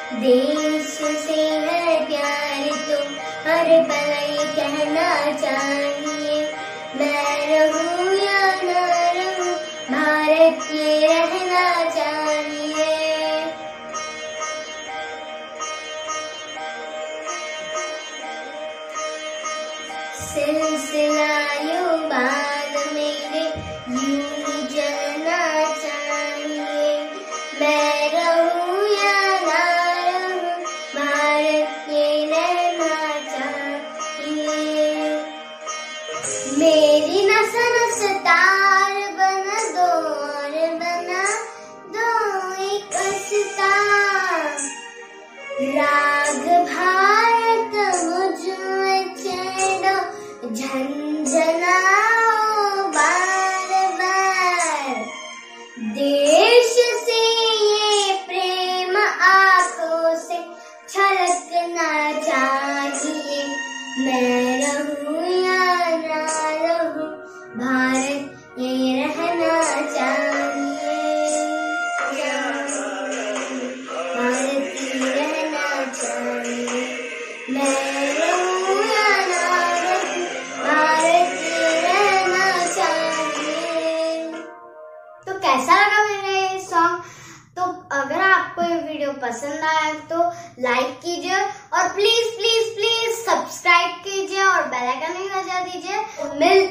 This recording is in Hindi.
देश से है प्यार तो हर पल ये कहना चाहिए, मैं रहूं या ना रहूं भारत ये रहना चाहिए। सिलसिला युवान मेरे यूं ही चलना चाहिए, मैं रहूं या ना रहूं भारत ये रहना चाहिए। मेरी नस नस तार बना दो और बना दो एक सितार, राग भारत मुझ में छेड़ो झंझनाओ बार बार, देश से ये प्रेम आंखों से छलकना चाहिए, मैं रहूं या ना रहूं भारत ये रहना चाहिए, भारत ये रहना चाहिए, मैं रहूं या ना रहूं भारत ये रहना चाहिए। तो कैसा लगा मेरा ये सॉन्ग? तो अगर आपको ये वीडियो पसंद आया तो लाइक कीजिए और प्लीज प्लीज प्लीज सब्सक्राइब कीजिए और बेल आइकन भी बजा दीजिए।